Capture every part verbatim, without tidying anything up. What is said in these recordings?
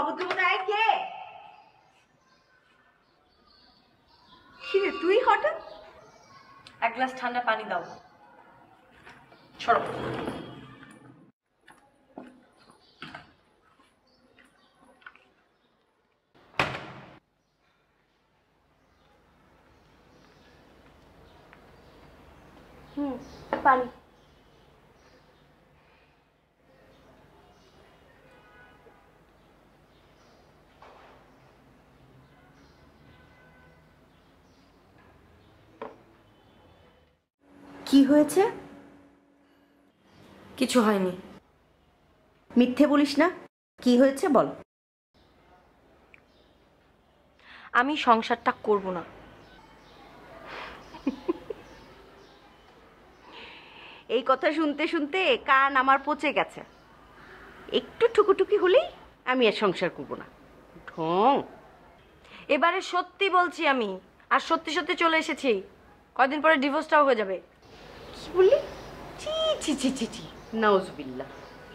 অভদ্রতায় কে? কিরে তুই হঠাৎ? এক গ্লাস ঠান্ডা পানি দাও। ছড়ো। হুম, পানি। কি হয়েছে? কিছু হয়নি। মিথ্যে বলিস না, কি হয়েছে বল। আমি সংসারটা করব না। এই কথা শুনতে শুনতে কান আমার পচে গেছে। একটু ঠুকুটুকি হলেই আমি আর সংসার করব না। ঢং। এবারে সত্যি বলছি আমি, আর সত্যি সত্যি চলে এসেছি। কয়দিন পরে ডিভোর্সটাও হয়ে যাবে। কি বললি? ছি ছি ছি ছি ছি, নাউজুবিল্লাহ।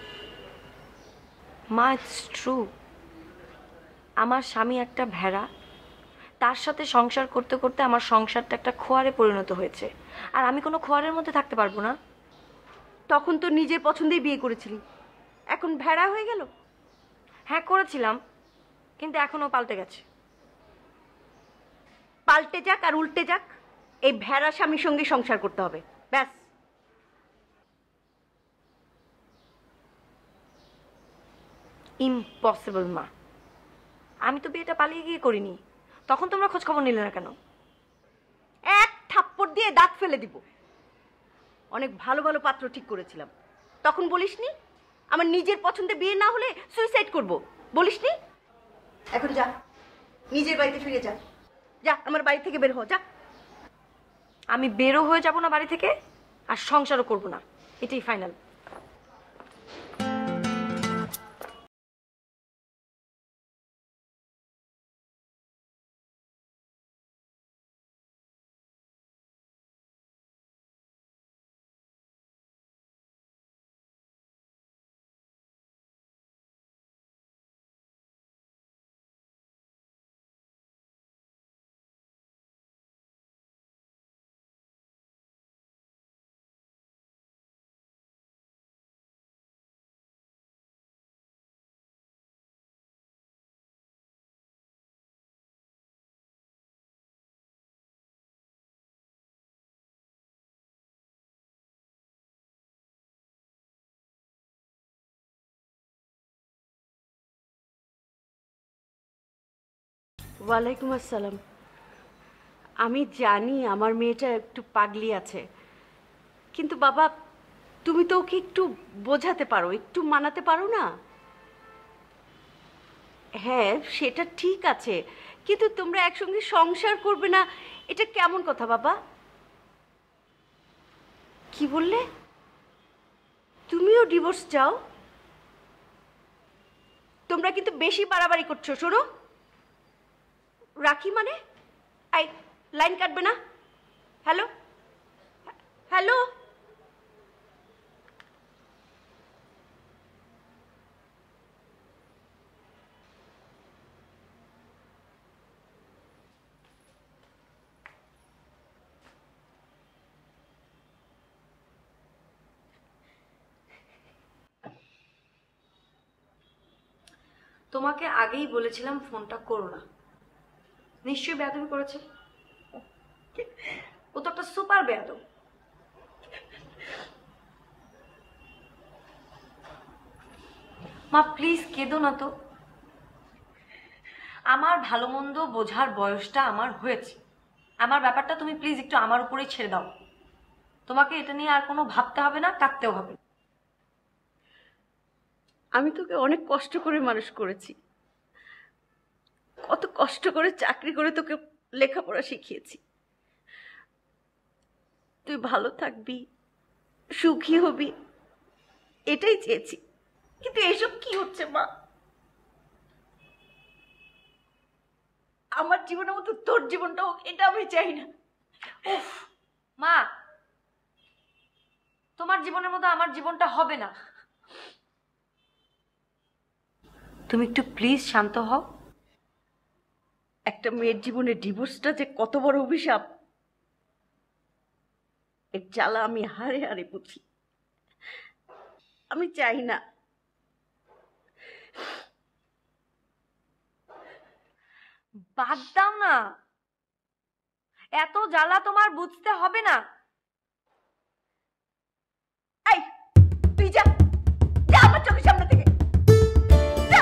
মা, ইটস ট্রু। আমার স্বামী একটা ভেড়া, তার সাথে সংসার করতে করতে আমার সংসারটা একটা খোয়ারে পরিণত হয়েছে, আর আমি কোনো খোয়ারের মধ্যে থাকতে পারবো না। তখন তো নিজের পছন্দেই বিয়ে করেছিলি, এখন ভেড়া হয়ে গেল। হ্যাঁ করেছিলাম, কিন্তু এখনো পাল্টে গেছে। পাল্টে যাক আর উল্টে যাক, এই ভেড়া স্বামীর সঙ্গে সংসার করতে হবে, ব্যাস। ইম্পসিবল মা। আমি তো বিয়েটা পালিয়ে গিয়ে করিনি, তখন তোমরা খোঁজ খবর নিলে না কেন? এক থাপ্পড় দিয়ে দাঁত ফেলে দিব। অনেক ভালো ভালো পাত্র ঠিক করেছিলাম, তখন বলিসনি আমার নিজের পছন্দে বিয়ে না হলে সুইসাইড করব, বলিসনি? এখন যা, নিজের বাড়িতে ফিরে যা। যা, আমার বাড়ি থেকে বের হ, যা। আমি বেরো হয়ে যাব না বাড়ি থেকে, আর সংসারও করব না, এটাই ফাইনাল। ওয়ালাইকুম আসসালাম। আমি জানি আমার মেয়েটা একটু পাগলি আছে, কিন্তু বাবা তুমি তো ওকে একটু বোঝাতে পারো, একটু মানাতে পারো না? হ্যাঁ সেটা ঠিক আছে, কিন্তু তোমরা একসঙ্গে সংসার করবে না, এটা কেমন কথা বাবা? কি বললে? তুমিও ডিভোর্স চাও? তোমরা কিন্তু বেশি বাড়াবাড়ি করছো। শোনো, রাখি মানে আই লাইন কাটবে না। হ্যালো হ্যালো, তোমাকে আগেই বলেছিলাম ফোনটা করো না। নিশ্চয়ই বেয়াদবি করেছে। ও তো একটা সুপার বেয়াদব। মা প্লিজ কেঁদো না তো। আমার ভালো মন্দ বোঝার বয়সটা আমার হয়েছে। আমার ব্যাপারটা তুমি প্লিজ একটু আমার উপরেই ছেড়ে দাও। তোমাকে এটা নিয়ে আর কোনো ভাবতে হবে না, কাঁদতেও হবে না। আমি তোকে অনেক কষ্ট করে মানুষ করেছি, কত কষ্ট করে চাকরি করে তোকে লেখাপড়া শিখিয়েছি। তুই ভালো থাকবি, সুখী হবি, এটাই চেয়েছি। কিন্তু এসব কি হচ্ছে মা? আমার জীবনের মতো তোর জীবনটা হোক, এটা আমি চাই না। উফ মা, তোমার জীবনের মতো আমার জীবনটা হবে না। তুমি একটু প্লিজ শান্ত হও। একটা মেয়ের জীবনে ডিভোর্সটা যে কত বড় অভিশাপ, এর জ্বালা আমি হারে হারে বুঝি। আমি চাই না। বাদ দাও না, এত জ্বালা তোমার বুঝতে হবে না। এই তুই যা, যা আমার চোখের সামনে থেকে, যা।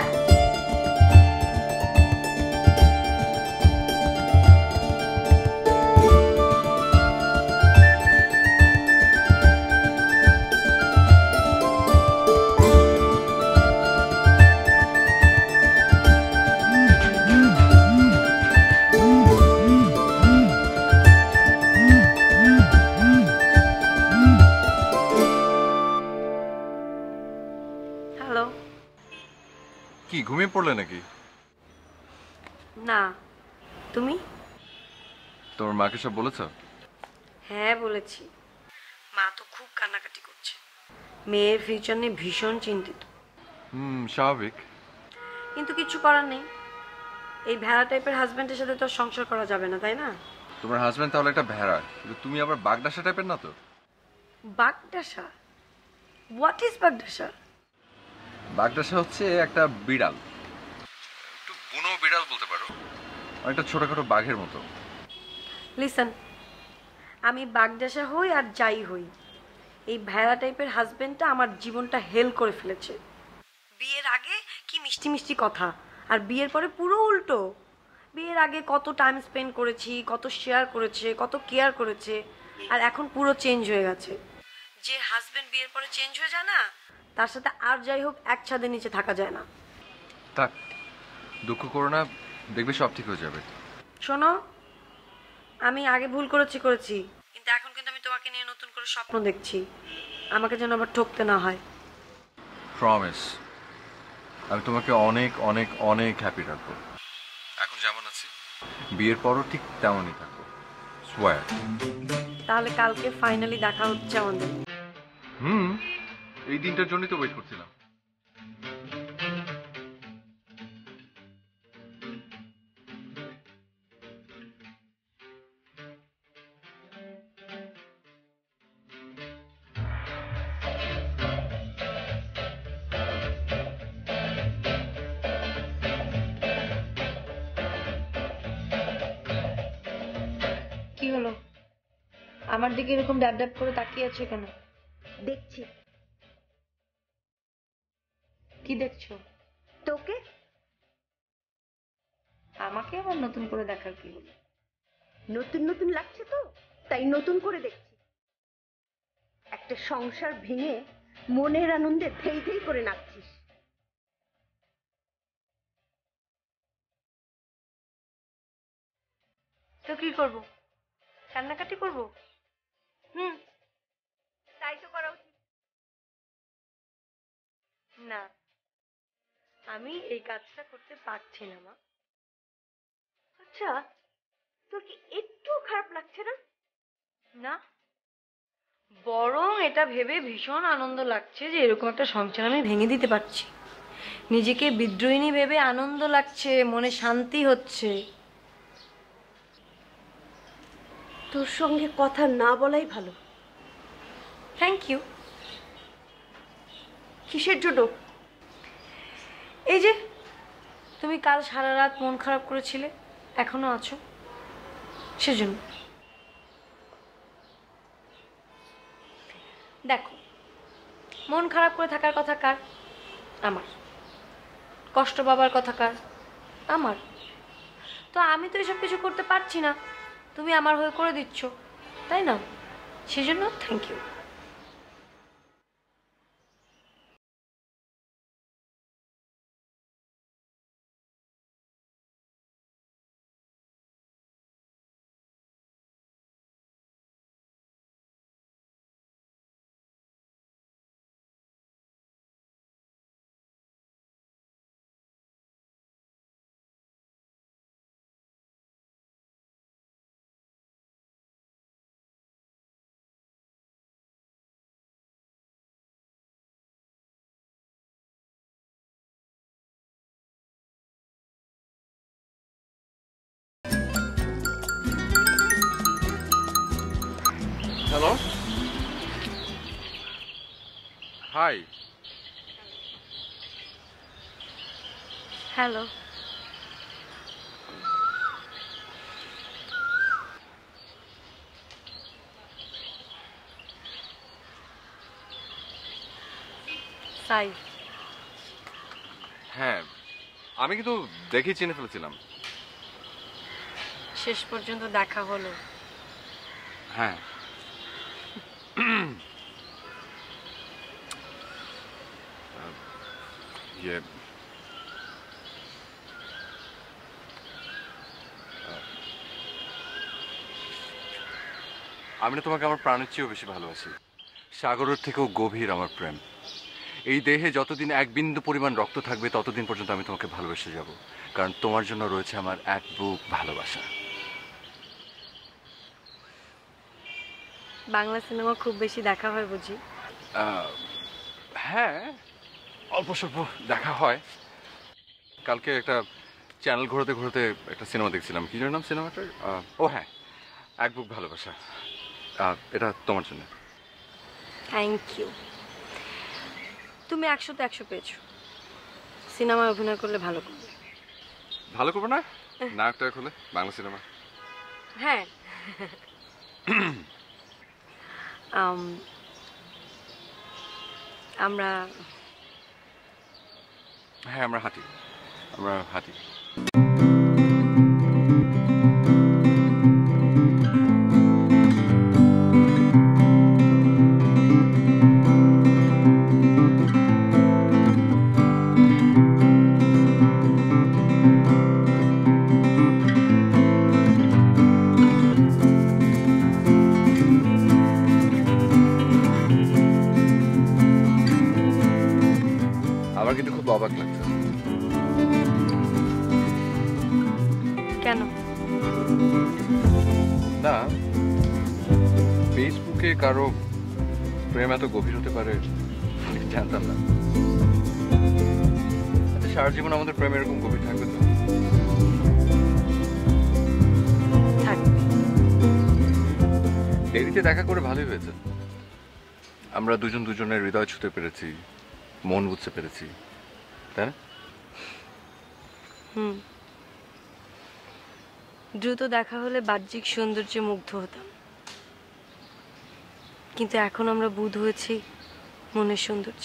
হ্যালো। কি ঘুমিয়ে পড়লে নাকি? না, তুমি? তোমার মাকে সব বলেছ? হ্যাঁ বলেছি। মা তো খুব কান্নাকাটি করছে, মেয়ের ফিউচার নিয়ে ভীষণ চিন্তিত। হুম, স্বাভাবিক। কিন্তু কিছু করার নেই, এই ভেড়া টাইপের হাজবেন্ডের সাথে তো আর সংসার করা যাবে না, তাই না? তোমার হাজবেন্ড তাহলে একটা ভেড়া, কিন্তু তুমি আবার বাগডাসা টাইপের না তো? বাগডাসা? What is বাগডাসা? বাগডাসা হচ্ছে একটা বিড়াল, একটু বুনো বিড়াল বলতে পারো, অনেকটা ছোটখাটো বাঘের মতো। লিসন, আমি বাগডাসা হই আর যাই হই, এই ভেড়া টাইপের হাজবেন্ডটা আমার জীবনটা হেল করে ফেলেছে। বিয়ের আগে কি মিষ্টি মিষ্টি কথা, আর বিয়ের পরে পুরো উল্টো। বিয়ের আগে কত টাইম স্পেন্ড করেছি, কত শেয়ার করেছে, কত কেয়ার করেছে, আর এখন পুরো চেঞ্জ হয়ে গেছে। যে হাজবেন্ড বিয়ের পরে চেঞ্জ হয়ে যায় না, তার সাথে আর যাই হোক এক ছাদের নিচে থাকা যায় না। থাক, দুঃখ করো না, দেখবে সব ঠিক হয়ে যাবে। শোনো, আমি আগে ভুল করেছি করেছি কিন্তু এখন কিন্তু আমি তোমাকে নিয়ে নতুন করে স্বপ্ন দেখছি, আমাকে যেন আবার ঠকতে না হয়। প্রমিস, আমি তোমাকে অনেক অনেক অনেক হ্যাপি রাখবো। এখন যেমন আছি, বিয়ের পরও ঠিক তেমনই থাকবো, সোয়ার। তাহলে কালকে ফাইনালি দেখা হচ্ছে আমাদের। হুম, এই দিনটার জন্যই তো ওয়েট করছিলাম। কি হলো, আমার দিকে এরকম ড্যাব ড্যাব করে তাকিয়ে আছে কেন? দেখছি। কি দেখছো? তোকে। আমাকে আবার নতুন করে দেখার কি হলো? নতুন নতুন লাগছে তো, তাই নতুন করে দেখছি। একটা সংসার ভেঙে মনের আনন্দে ধেই ধেই করে নাচছিস। তো কি করব, কান্নাকাটি করব? হুম, তাই তো করা উচিত। না, আমি এই কাজটা করতে পারছি না মা। আচ্ছা, তোর কি একটু খারাপ লাগছে না? না, বরং এটা ভেবে ভীষণ আনন্দ লাগছে যে এরকম একটা সংসার আমি ভেঙে দিতে পারছি। নিজেকে বিদ্রোহিনী ভেবে আনন্দ লাগছে, মনে শান্তি হচ্ছে। তোর সঙ্গে কথা না বলাই ভালো। Thank you. কিসের জন্য? এই যে তুমি কাল সারা রাত মন খারাপ করেছিলে, এখনো আছো, সেজন্য। দেখো, মন খারাপ করে থাকার কথা কার? আমার। কষ্ট পাবার কথা কার? আমার। তো আমি তো এসব কিছু করতে পারছি না, তুমি আমার হয়ে করে দিচ্ছ, তাই না? সেজন্য thank you. Hello, hi. Hello. Saif. হ্যাঁ, আমি কিন্তু দেখেই চিনে ফেলেছিলাম। শেষ পর্যন্ত দেখা হলো। হ্যাঁ। ইয়ে আমি না তোমাকে আমার প্রাণের চেয়েও বেশি ভালোবাসি। সাগরের থেকেও গভীর আমার প্রেম। এই দেহে যতদিন এক বিন্দু পরিমাণ রক্ত থাকবে ততদিন পর্যন্ত আমি তোমাকে ভালোবেসে যাব, কারণ তোমার জন্য রয়েছে আমার এক বুক ভালোবাসা। বাংলা সিনেমা খুব বেশি দেখা হয় বুঝি? হ্যাঁ, অল্প স্বল্প দেখা হয়। কালকে একটা চ্যানেল ঘোরাতে ঘোরাতে একটা সিনেমা দেখছিলাম। কি নাম সিনেমাটার? ও হ্যাঁ, এক বুক ভালোবাসা। এটা তোমার জন্য। Thank you. তুমি একশো তো একশো পেয়েছো। সিনেমায় অভিনয় করলে ভালো করবে। ভালো করবে না? নায়কটা হলে বাংলা সিনেমা। হ্যাঁ। আমরা হ্যাঁ আমরা হাঁটি, আমরা হাঁটি। আমার কিন্তু খুব অবাক লাগছে। কেন? না, ফেসবুকে কারো প্রেম এত গভীর হতে পারে জানতাম না। সারা জীবন আমাদের প্রেম এরকম গভীর থাকবে তো? থাকবে। দেরিতে দেখা করে ভালোই হয়েছে। আমরা দুজন দুজনের হৃদয় ছুঁতে পেরেছি, মন বুঝতে পেরেছি, তাই না? হুম। দ্রুত দেখা হলে বাহ্যিক সৌন্দর্যে মুগ্ধ হতাম, কিন্তু এখন আমরা বুধ হয়েছি মনের সৌন্দর্যে।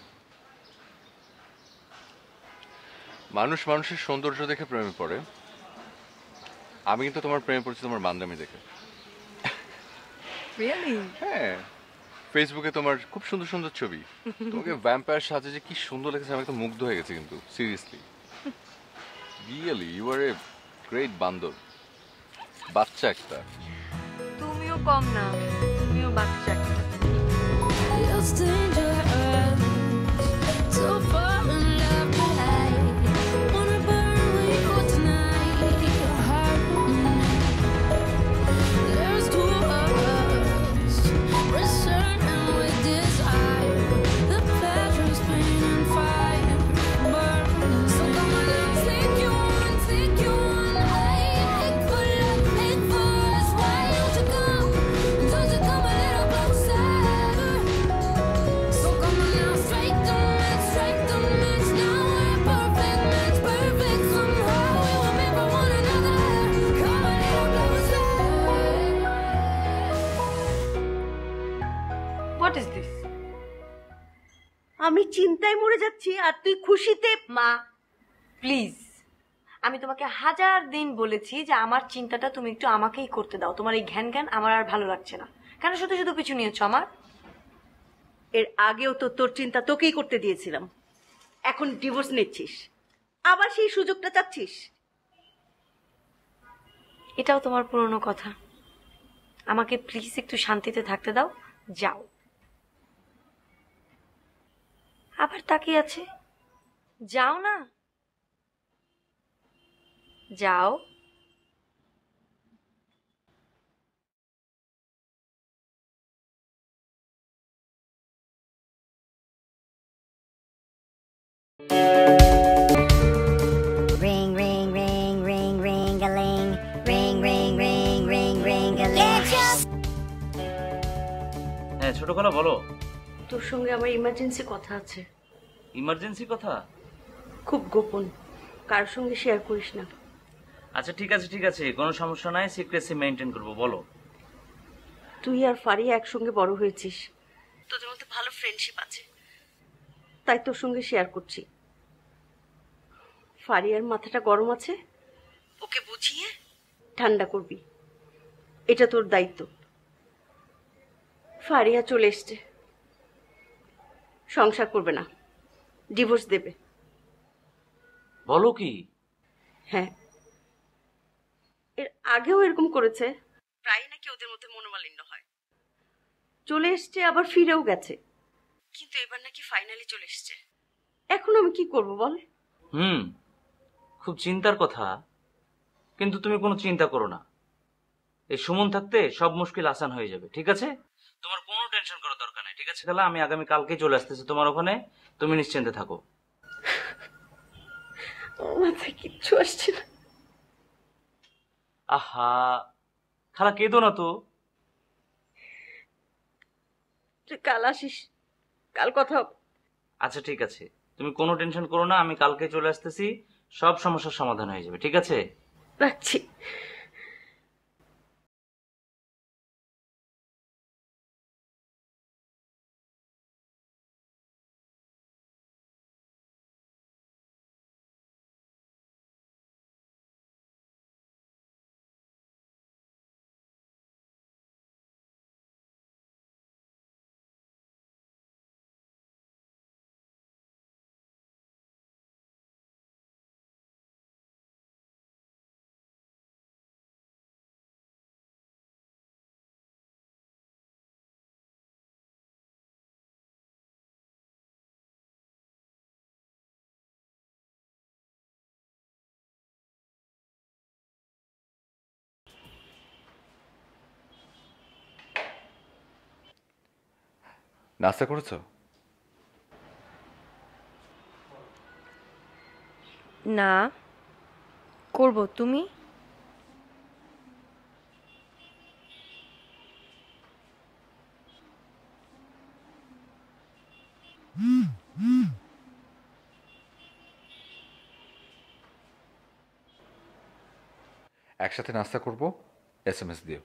মানুষ মানুষের সৌন্দর্য দেখে প্রেমে পড়ে। আমি কিন্তু তোমার প্রেমে পড়েছি তোমার বান্দামি দেখে। রিয়েলি? হ্যাঁ, ফেসবুকে তোমার খুব সুন্দর সুন্দর ছবি। তোমাকে ভ্যাম্পায়ার সাজে যে কি সুন্দর লেগেছে, আমি তো মুগ্ধ হয়ে গেছি। কিন্তু seriously, really you are a great বান্দর, বাচ্চা একটা। তুমিও কম না, তুমিও বাচ্চা একটা। What is this? আমি চিন্তায় মরে যাচ্ছি আর তুই খুশিতে। মা প্লিজ, আমি তোমাকে হাজার দিন বলেছি যে আমার চিন্তাটা তুমি একটু আমাকেই করতে দাও। তোমার এই ঘ্যান ঘ্যান আমার আর ভালো লাগছে না। কেন শুধু শুধু পিছু নিয়েছো আমার? এর আগেও তো তোর চিন্তা তোকেই করতে দিয়েছিলাম। এখন ডিভোর্স নিচ্ছিস, আবার সেই সুযোগটা চাচ্ছিস। এটাও তোমার পুরনো কথা। আমাকে প্লিজ একটু শান্তিতে থাকতে দাও। যাও। আবার তাকিয়ে আছে, যাও না, যাও। Ring, ring, ring, ring, ring-a-ling. Ring, ring, ring, ring, ring-a-ling. Get your হ্যাঁ ছোট খালা বলো। তোর সঙ্গে আমার ইমার্জেন্সি কথা আছে। ইমার্জেন্সি কথা? খুব গোপন, কারোর সঙ্গে শেয়ার করিস না। আচ্ছা ঠিক আছে ঠিক আছে, কোনো সমস্যা নাই, সিক্রেসি মেইনটেইন করব, বলো। তুই আর ফারিয়া একসঙ্গে বড় হয়েছিস, তোদের মধ্যে ভালো ফ্রেন্ডশিপ আছে, তাই তোর সঙ্গে শেয়ার করছি। ফারিয়ার মাথাটা গরম আছে, ওকে বুঝিয়ে ঠান্ডা করবি, এটা তোর দায়িত্ব। ফারিয়া চলে এসছে, সংসার করবে না, ডিভোর্স দেবে। বলো কি? হ্যাঁ, এর আগেও এরকম করেছে, প্রায় নাকি ওদের মধ্যে মনোমালিন্য হয়। চলে এসছে আবার ফিরেও গেছে, কিন্তু এবার নাকি ফাইনালি চলে এসছে। এখন আমি কি করব বল? হুম, খুব চিন্তার কথা, কিন্তু তুমি কোনো চিন্তা করো না, এই সুমন থাকতে সব মুশকিল আসান হয়ে যাবে, ঠিক আছে? তোমার কোনো টেনশন করার দরকার নেই, ঠিক আছে খালা? আমি আগামী কালকেই চলে আসতেছি তোমার ওখানে, তুমি নিশ্চিন্তে থাকো। মাথায় কিচ্ছু আসছে না। আহা খালা, কেঁদো না তো। তুই কাল আসিস, কাল কথা হবে। আচ্ছা ঠিক আছে, তুমি কোনো টেনশন করো না, আমি কালকে চলে আসতেছি, সব সমস্যার সমাধান হয়ে যাবে, ঠিক আছে? রাখছি। নাস্তা করেছো? না, করব। তুমি? একসাথে নাস্তা করবো, এস এম এস দিও।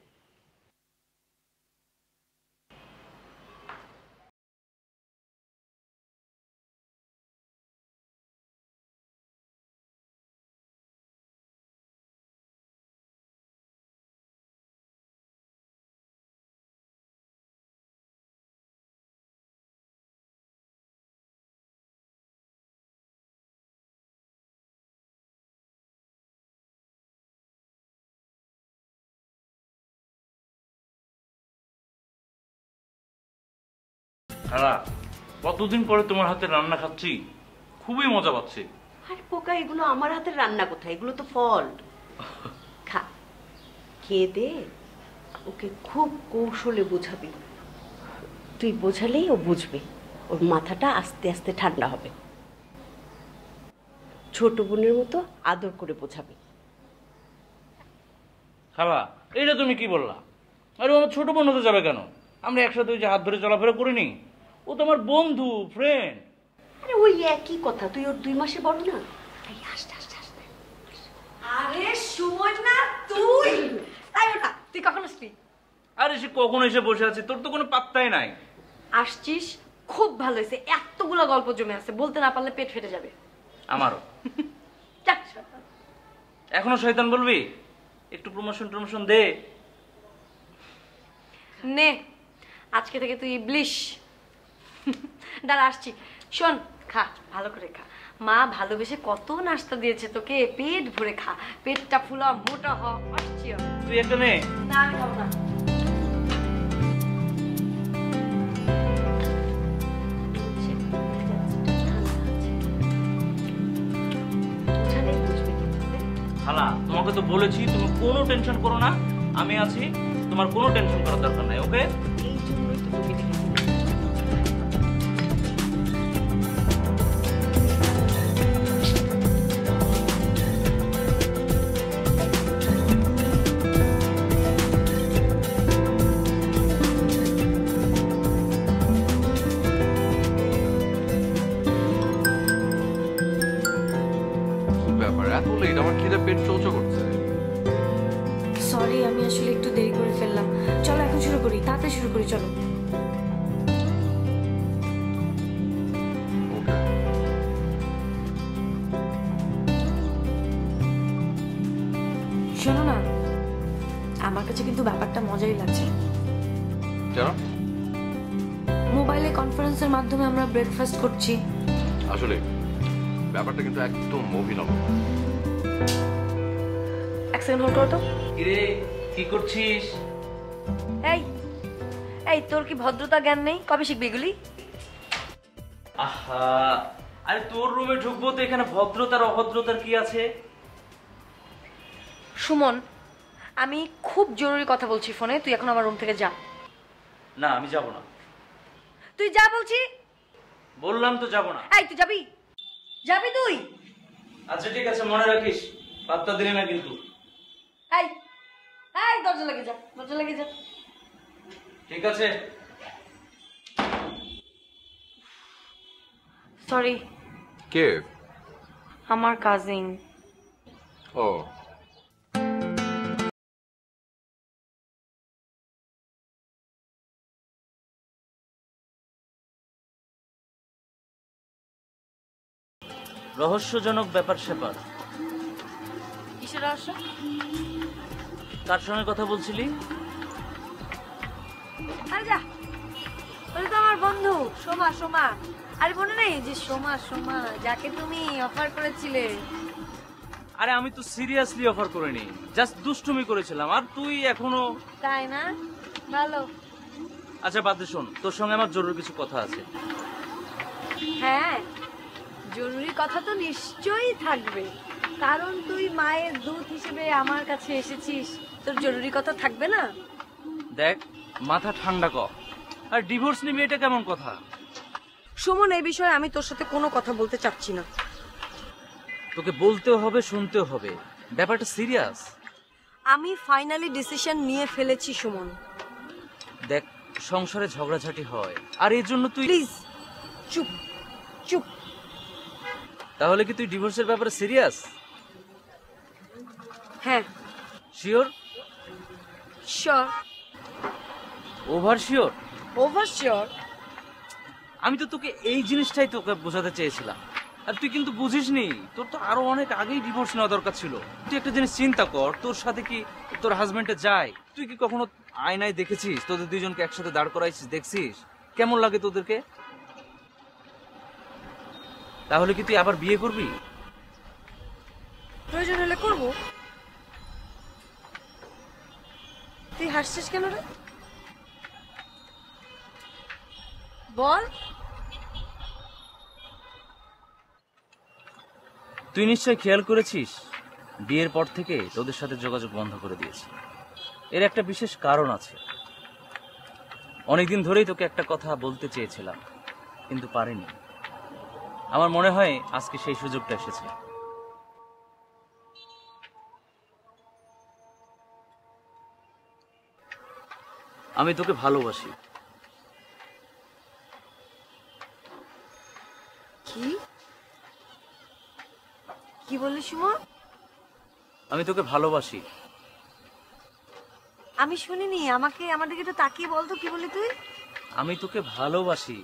খালা, কতদিন পরে তোমার হাতে রান্না খাচ্ছি, খুবই মজা পাচ্ছি। আরে পোকা, এগুলো আমার হাতের রান্না কোথায়, এগুলো তো ফল। খা, খেয়ে দে, ওকে খুব কৌশলে বোঝাবি। তুই বোঝালেই ও বুঝবে, ওর মাথাটা আস্তে আস্তে ঠান্ডা হবে। ছোট বোনের মতো আদর করে বোঝাবি। খালা, এইটা তুমি কি বললা? আরে আমার ছোট বোন হতে যাবে কেন? আমরা একসাথে ওই যে হাত ধরে চলাফেরা করিনি? ও তো আমার বন্ধু, ফ্রেন্ড। আরে ওই একই কথা, তুই ওর দুই মাসে বড় না। এই আস্তে আস্তে আস্তে। আরে সুমন না তুই? তাই ওটা তুই কখন আসলি? আরে সে কখন এসে বসে আছে, তোর তো কোনো পাত্তাই নাই। আসছিস, খুব ভালো হয়েছে, এতগুলো গল্প জমে আছে, বলতে না পারলে পেট ফেটে যাবে। আমারও। যাক, এখনো শয়তান বলবি? একটু প্রমোশন প্রমোশন দে। নে, আজকে থেকে তুই ইবলিশ। দাঁড়া আসছি, শোন, খা, ভালো করে খা। মা ভালোবেসে কত নাস্তা দিয়েছে তোকে, পেট ভরে খা, পেটটা ফুলা মোটা হ। আসছি আমি। তুই একটা নে। না, আমি খাবো না। খালা, তোমাকে তো বলেছি তুমি কোনো টেনশন করো না, আমি আছি, তোমার কোনো টেনশন করার দরকার নাই, ওকে? এই জন্যই তো তোকে দেখেছি। সরি, আমি আসলে একটু দেরি করে ফেললাম। চলো এখন শুরু করি, তাড়াতাড়ি শুরু করি, চলো। শোনো না, আমার কাছে কিন্তু ব্যাপারটা মজাই লাগছে। জানো, মোবাইলে কনফারেন্সের মাধ্যমে আমরা ব্রেকফাস্ট করছি। আসলে ব্যাপারটা কিন্তু একদম অভিনব। এক সেকেন্ড হোল্ড করো তো। কিরে, কি করছিস? এই এই তোর কি ভদ্রতা জ্ঞান নেই? কবে শিখবি এগুলি? আহা, আরে তোর রুমে ঢুকবো তো এখানে ভদ্রতার অভদ্রতার কি আছে? সুমন, আমি খুব জরুরি কথা বলছি ফোনে, তুই এখন আমার রুম থেকে যা। না, আমি যাব না। তুই যা বলছি। বললাম তো যাব না। এই তুই যাবি? যাবি তুই? আচ্ছা ঠিক আছে, মনে রাখিস, পাত্তা দিলে না কিন্তু। এই এই দরজা লাগে যা, দরজা লাগে যা। ঠিক আছে। সরি, কে? আমার কাজিন। ও, রহস্যজনক ব্যাপার স্যাপার। কিসের রহস্য? কার সঙ্গে কথা বলছিলি? আরে যা, ওটা তো আমার বন্ধু সোমা। সোমা, আরে মনে নেই যে সোমা? সোমা যাকে তুমি অফার করেছিলে। আরে আমি তো সিরিয়াসলি অফার করিনি, জাস্ট দুষ্টুমি করেছিলাম, আর তুই এখনো। তাই না? ভালো। আচ্ছা বাদ দে, শোন, তোর সঙ্গে আমার জরুরি কিছু কথা আছে। হ্যাঁ, জরুরি কথা তো নিশ্চয়ই থাকবে, কারণ তুই মায়ের দুধ হিসেবে আমার কাছে এসেছিস। তোর জরুরি কথা থাকবে না? দেখ, মাথা ঠান্ডা কর। আর ডিভোর্স নিবি, এটা কেমন কথা? সুমন, এই বিষয়ে আমি তোর সাথে কোনো কথা বলতে চাচ্ছি না। তোকে বলতেও হবে, শুনতেও হবে, ব্যাপারটা সিরিয়াস। আমি ফাইনালি ডিসিশন নিয়ে ফেলেছি সুমন। দেখ, সংসারে ঝগড়াঝাটি হয়, আর এর জন্য তুই। প্লিজ চুপ চুপ। তাহলে কি তুই ডিভোর্সের ব্যাপারে সিরিয়াস? হ্যাঁ, sure? Sure. Over sure? Over sure. আমি তো তোকে এই জিনিসটাই তোকে বোঝাতে চেয়েছিলাম, আর তুই কিন্তু বুঝিসনি। তোর তো আরো অনেক আগেই ডিভোর্স নেওয়া দরকার ছিল। তুই একটা জিনিস চিন্তা কর, তোর সাথে কি তোর হাজবেন্ডে যায়? তুই কি কখনো আয়নায় দেখেছিস তোদের দুইজনকে একসাথে দাঁড় করাইছিস? দেখছিস কেমন লাগে তোদেরকে? তাহলে কি তুই আবার বিয়ে করবি? প্রয়োজন হলে করব। তুই হাসছিস কেন রে? বল। তুই নিশ্চয় খেয়াল করেছিস, বিয়ের পর থেকে তোদের সাথে যোগাযোগ বন্ধ করে দিয়েছি। এর একটা বিশেষ কারণ আছে। অনেকদিন ধরেই তোকে একটা কথা বলতে চেয়েছিলাম, কিন্তু পারিনি। আমার মনে হয় আজকে সেই সুযোগটা এসেছে। আমি তোকে ভালোবাসি। কি কি বললি সুমন? আমি তোকে ভালোবাসি। আমি শুনিনি, আমাকে আমার দিকে একটু তাকিয়ে বলতো, কি বললি তুই? আমি তোকে ভালোবাসি।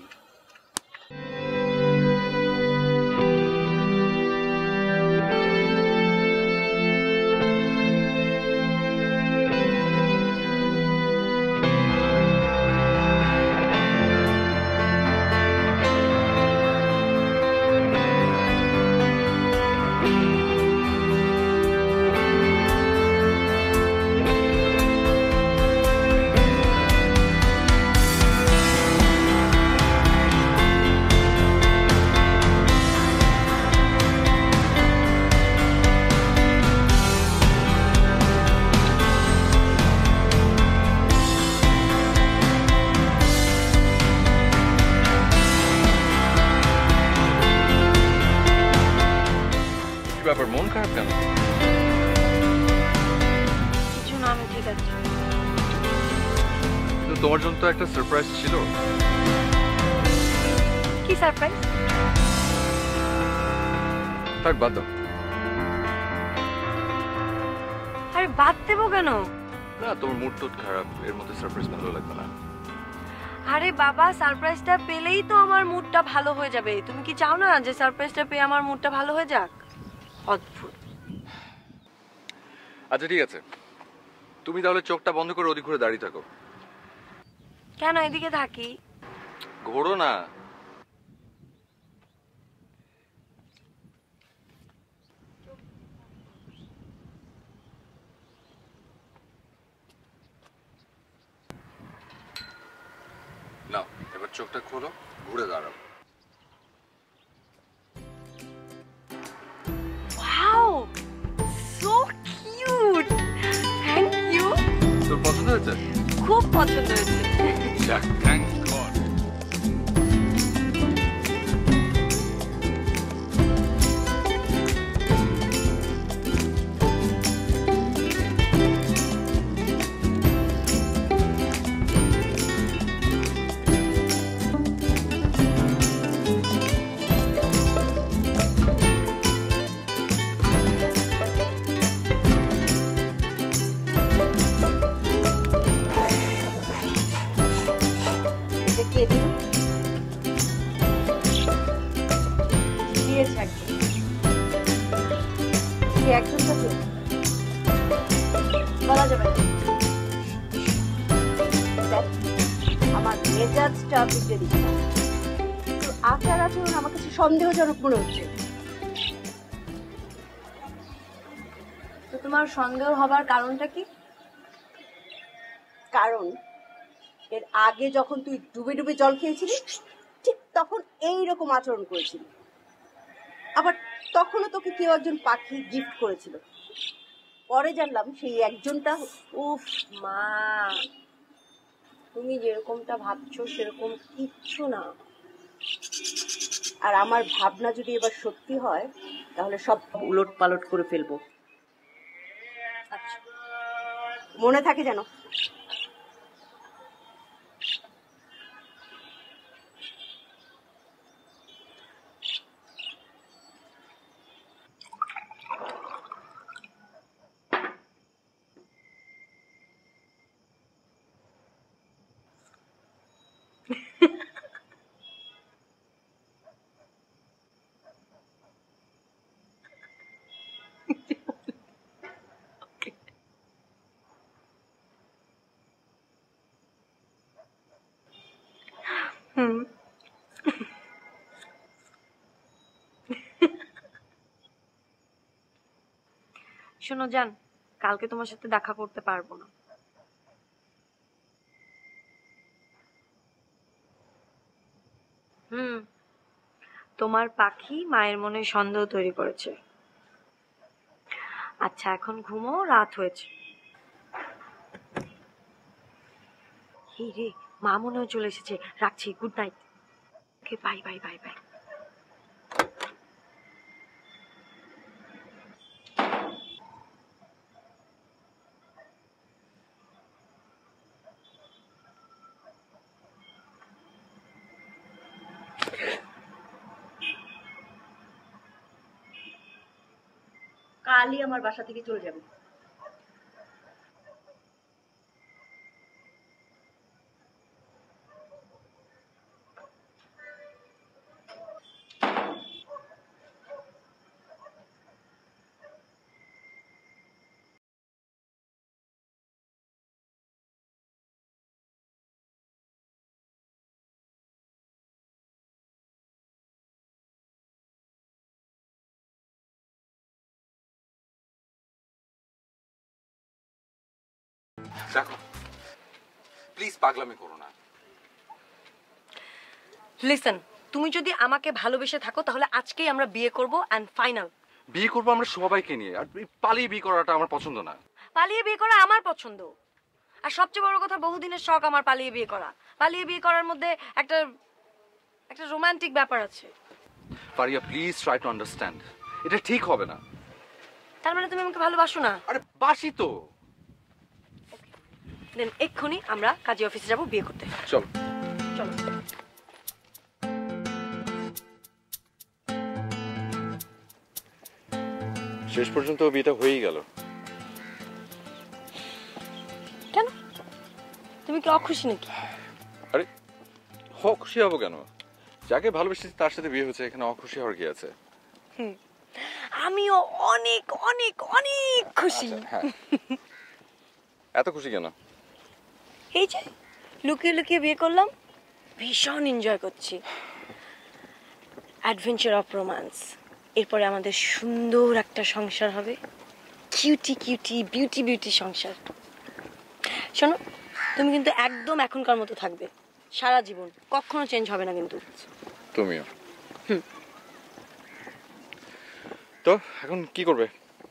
ব্যাপার, মন খারাপ কেন? কিছু না, আমি ঠিক আছে। কিন্তু তোমার জন্য তো একটা সারপ্রাইজ ছিল। কি সারপ্রাইজ? থাক, বাদ দাও। আরে বাদ দেবো কেন? না তোমার মুড টুড খারাপ, এর মধ্যে সারপ্রাইজ ভালো লাগবে না। আরে বাবা, সারপ্রাইজটা পেলেই তো আমার মুডটা ভালো হয়ে যাবে। তুমি কি চাও না যে সারপ্রাইজটা পেয়ে আমার মুডটা ভালো হয়ে যাক? অদ্ভুত। আচ্ছা ঠিক আছে, তুমি তাহলে চোখটা বন্ধ করে ওদিক ঘুরে দাঁড়িয়ে থাকো। কেন এদিকে থাকি? ঘোরো না। না, এবার চোখটা খোলো, ঘুরে দাঁড়াও। Wow, so cute. Thank you. তোর পছন্দ হয়েছে? খুব পছন্দ হয়েছে। যাক, থ্যাংক গড। বলা যাবে না। আমার মেজাজটা বিগড়ে দিচ্ছে। তোর আচার আচরণ আমার কাছে সন্দেহজনক মনে হচ্ছে। তো তোমার সন্দেহ হবার কারণটা কি? কারণ এর আগে যখন তুই ডুবে ডুবে জল খেয়েছিলি, ঠিক তখন এইরকম আচরণ করেছিলি। আবার তখনও তোকে কেউ একজন পাখি গিফট করেছিল। পরে জানলাম সেই একজনটা। উফ মা, তুমি যেরকমটা ভাবছো সেরকম কিচ্ছু না। আর আমার ভাবনা যদি এবার সত্যি হয় তাহলে সব উলট পালট করে ফেলবো। আচ্ছা, মনে থাকে যেন। হুম। শোনো জান, কালকে তোমার সাথে দেখা করতে পারবো না। হুম, তোমার পাখি মায়ের মনে সন্দেহ তৈরি করেছে। আচ্ছা এখন ঘুমো, রাত হয়েছে। এই রে, মা মনে হয় চলে এসেছে। রাখছি, good night. Okay, bye bye bye bye. কালই আমার বাসা থেকে চলে যাবে। দেখো প্লিজ পাগলামি করো না। লিসেন, তুমি যদি আমাকে ভালোবেসে থাকো তাহলে আজকেই আমরা বিয়ে করব এন্ড ফাইনাল। বিয়ে করবো আমরা সবাইকে নিয়ে, আর পালিয়ে বিয়ে করাটা আমার পছন্দ না। পালিয়ে বিয়ে করা আমার পছন্দ। আর সবচেয়ে বড় কথা, বহুদিনের শখ আমার পালিয়ে বিয়ে করা। পালিয়ে বিয়ে করার মধ্যে একটা একটা রোমান্টিক ব্যাপার আছে। Faria please try to understand, এটা ঠিক হবে না। তার মানে তুমি আমাকে ভালোবাসো না? আরে বাসি তো। দেন এক্ষুনি আমরা কাজী অফিসে যাব বিয়ে করতে। চলো চলো। শেষ পর্যন্ত বিয়েটা হয়েই গেল। তুমি কি অখুশি নাকি? আরে হ খুশি হবো কেন? যাকে ভালোবেসেছি তার সাথে বিয়ে হয়েছে, এখানে অখুশি হওয়ার কি আছে? আমিও অনেক অনেক অনেক খুশি। আচ্ছা, হ্যাঁ। এত খুশি কেন? এই যে লুকিয়ে লুকিয়ে বিয়ে করলাম, ভীষণ এনজয় করছি। Adventure of romance. এরপরে আমাদের সুন্দর একটা সংসার হবে, কিউটি কিউটি বিউটি বিউটি সংসার। শোনো, তুমি কিন্তু একদম এখনকার মতো থাকবে সারা জীবন, কখনো চেঞ্জ হবে না কিন্তু। তুমিও। তো এখন কি করবে?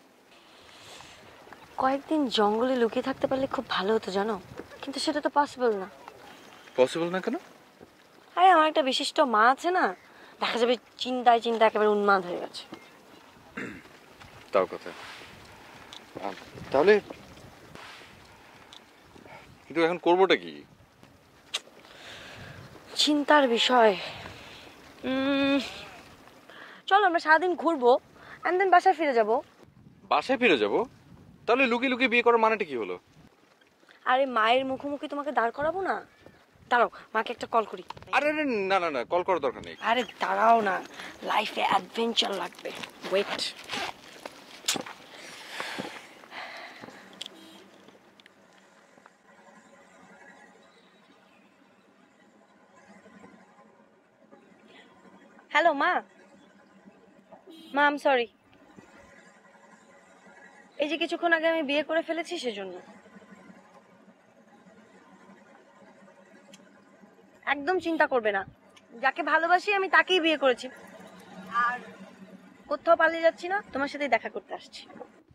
কয়েকদিন জঙ্গলে লুকিয়ে থাকতে পারলে খুব ভালো হতো জানো, কিন্তু সেটা তো পসিবল না। পসিবল না কেন? আরে আমার একটা বিশিষ্ট মা আছে না, দেখা যাবে চিন্তায় চিন্তা একেবারে উন্মাদ হয়ে গেছে। তাও কথা। আহ, তাহলে কিন্তু এখন করবোটা কি? চিন্তার বিষয়। উম, চলো আমরা সারাদিন ঘুরবো, এন্ড দেন বাসায় ফিরে যাব। বাসায় ফিরে যাব? তাহলে লুকিয়ে লুকিয়ে বিয়ে করার মানেটা কি হলো? আরে মায়ের মুখোমুখি তোমাকে দাঁড় করাবো না? দাঁড়াও, মাকে একটা কল করি। আরে আরে না না না, কল করার দরকার নেই। আরে দাঁড়াও না, লাইফে অ্যাডভেঞ্চার লাগবে। ওয়েট। হ্যালো মা। মা আম সরি, এই যে কিছুক্ষণ আগে আমি বিয়ে করে ফেলেছি সেজন্য। একদম চিন্তা করবে না, যাকে ভালোবাসি আমি তাকেই বিয়ে করেছি, আর কোথাও পালিয়ে যাচ্ছি না, তোমার সাথেই দেখা করতে আসছি।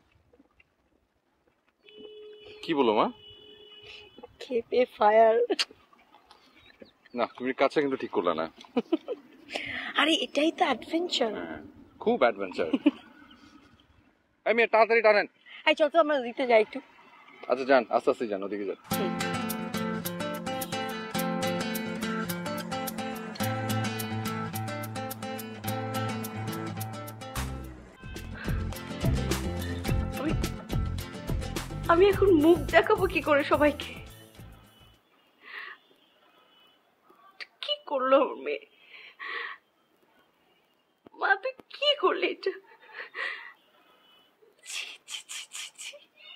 কি বলো মা? খেপে ফায়ার। না, তুমি কাজটা কিন্তু ঠিক করলে না। আরে এটাই তো অ্যাডভেঞ্চার। খুব অ্যাডভেঞ্চার। আমি তাড়াতাড়ি টানেন। এই চল তো আমরা দিতে যাই একটু। আচ্ছা যান, আস্তে আস্তে যান, ওদিকে যান। আমি এখন মুখ দেখাবো কি করে সবাইকে? কি করলো আমার মেয়ে? মা তুই কি করলি এটা? ছি, ছি, ছি, ছি, ছি।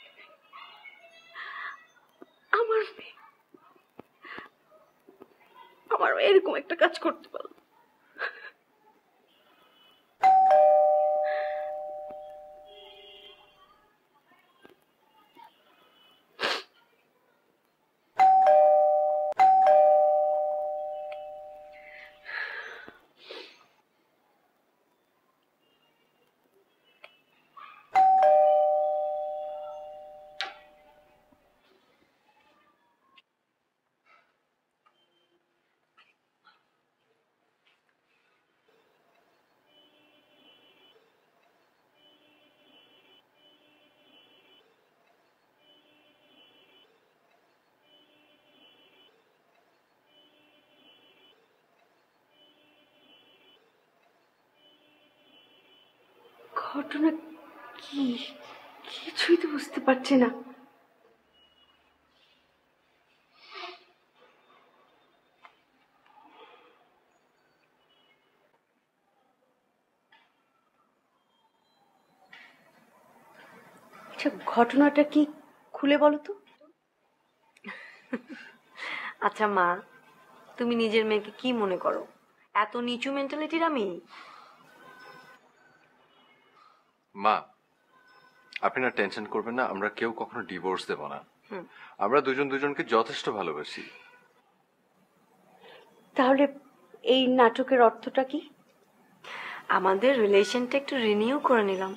আমার মেয়ে আমার মেয়ে এরকম একটা কাজ করতে পারলো? ঘটনা কি কিছুই তো বুঝতে পারছি না। আচ্ছা ঘটনাটা কি খুলে বলো তো। আচ্ছা মা, তুমি নিজের মেয়েকে কি মনে করো? এত নিচু মেন্টালিটির আমি? মা, আপনি না টেনশন করবেন না, আমরা কেউ কখনো ডিভোর্স দেব না। আমরা দুজন দুজনকে যথেষ্ট ভালোবাসি। তাহলে এই নাটকের অর্থটা কি? আমাদের রিলেশনটা একটু রিনিউ করে নিলাম।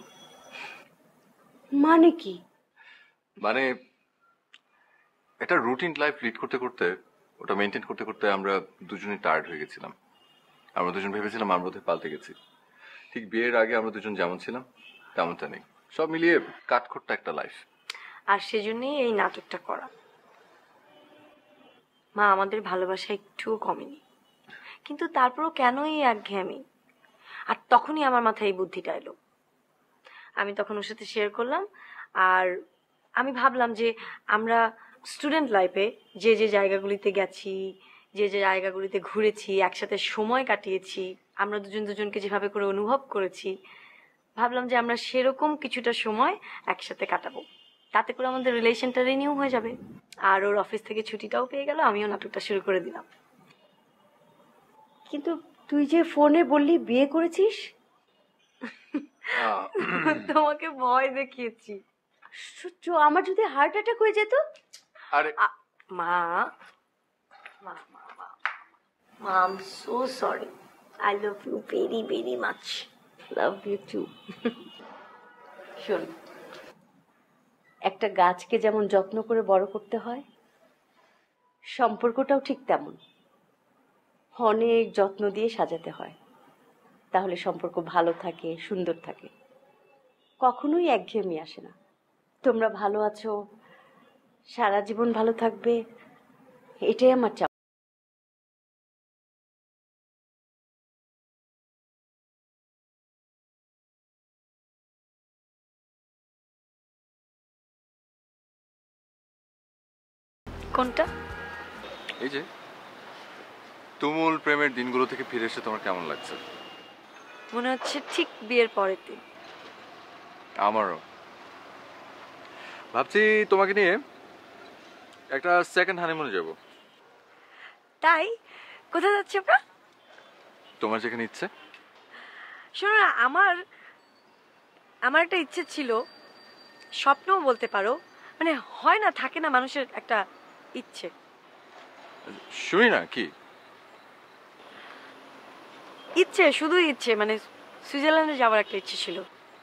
মানে কি? মানে একটা রুটিন লাইফ লিড করতে করতে, ওটা মেনটেন করতে করতে আমরা দুজনই টায়ার্ড হয়ে গেছিলাম। আমরা দুজন ভেবেছিলাম আমরা বোধহয় পাল্টে গেছি। ঠিক বিয়ের আগে আমরা দুজন যেমন ছিলাম তেমনটা নেই, সব মিলিয়ে কাঠখোট্টা একটা লাইফ। আর সেজন্যই এই নাটকটা করা। মা, আমাদের ভালোবাসা একটুও কমেনি, কিন্তু তারপরও কেন এই একঘেয়েমি? আর তখনই আমার মাথায় এই বুদ্ধিটা এলো। আমি তখন ওর সাথে শেয়ার করলাম, আর আমি ভাবলাম যে আমরা স্টুডেন্ট লাইফে যে যে জায়গাগুলিতে গেছি, যে যে জায়গাগুলিতে ঘুরেছি, একসাথে সময় কাটিয়েছি, আমরা দুজন দুজনকে যেভাবে করে অনুভব করেছি, ভাবলাম যে আমরা সেরকম কিছুটা সময় একসাথে কাটাবো। তাতে করে আমাদের রিলেশনটা রিনিউ হয়ে যাবে, আর ওর অফিস থেকে ছুটিটাও পেয়ে গেল, আমিও নাটকটা শুরু করে দিলাম। কিন্তু তুই যে ফোনে বললি বিয়ে করেছিস, তোমাকে ভয় দেখিয়েছি। আশ্চর্য, আমার যদি হার্ট অ্যাটাক হয়ে যেত। আরে আ- মা মা মা মা মা I am so sorry, I love you very very much. Love you too. শোন, একটা গাছকে যেমন যত্ন করে বড় করতে হয়, সম্পর্কটাও ঠিক তেমন অনেক যত্ন দিয়ে সাজাতে হয়, তাহলে সম্পর্ক ভালো থাকে, সুন্দর থাকে, কখনোই একঘেয়েমি আসে না। তোমরা ভালো আছো, সারা জীবন ভালো থাকবে, এটাই আমার চাও। কোনটা? এই যে তুমুল প্রেমের দিনগুলো থেকে ফিরে এসে তোমার কেমন লাগছে? মনে হচ্ছে ঠিক বিয়ের পরের দিন। আমারও। ভাবছি তোমাকে নিয়ে একটা সেকেন্ড হানিমুনে যাব। তাই? কোথায় যাচ্ছি আমরা? তোমার যেখানে ইচ্ছে। শোনো না, আমার আমার একটা ইচ্ছে ছিল, স্বপ্নও বলতে পারো, মানে হয় না, থাকে না মানুষের একটা ইচ্ছে। শুনি না কি ইচ্ছে, শুধু ইচ্ছে, মানে সুইজারল্যান্ডে যাওয়ার একটা ইচ্ছে ছিল।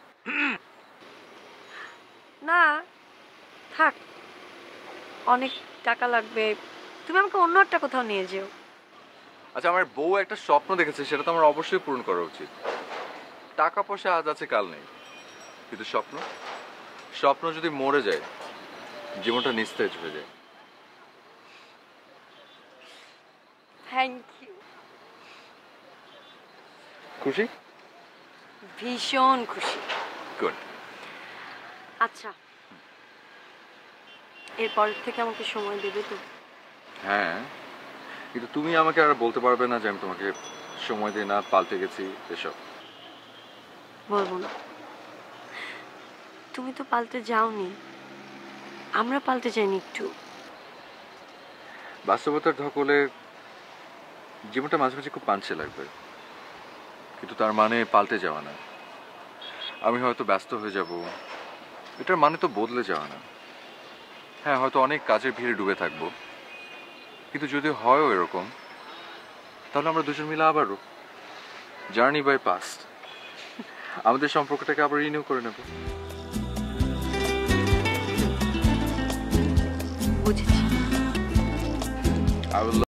না থাক, অনেক টাকা লাগবে, তুমি আমাকে অন্য একটা কোথাও নিয়ে যেও। আচ্ছা, আমার বউ একটা স্বপ্ন দেখেছে, সেটা তো আমার অবশ্যই পূরণ করা উচিত। টাকা পয়সা আজ আছে কাল নেই, কিন্তু স্বপ্ন স্বপ্ন যদি মরে যায়, জীবনটা নিস্তেজ হয়ে যায়। Thank you. খুশি? ভীষণ খুশি। গুড। আচ্ছা, এরপরের থেকে আমাকে সময় দেবে তো? হ্যাঁ, কিন্তু তুমি আমাকে আর বলতে পারবে না যে আমি তোমাকে সময় দিই না, পাল্টে গেছি এসব। বলবো না। তুমি তো পাল্টে যাওনি, আমরা পাল্টে যাইনি একটু। বাস্তবতার ধকলে জীবনটা মাঝে মাঝে খুব পাঞ্চে লাগবে, কিন্তু তার মানে পাল্টে যাওয়া না। আমি হয়তো ব্যস্ত হয়ে যাব, এটার মানে তো বদলে যাওয়া না। হ্যাঁ, হয়তো অনেক কাজের ভিড়ে ডুবে থাকবো, কিন্তু যদি হয়ও এরকম, তাহলে আমরা দুজন মিলে আবারও জার্নি বাই পাস্ট আমাদের সম্পর্কটাকে আবার রিনিউ করে নেব। বুঝেছি। I will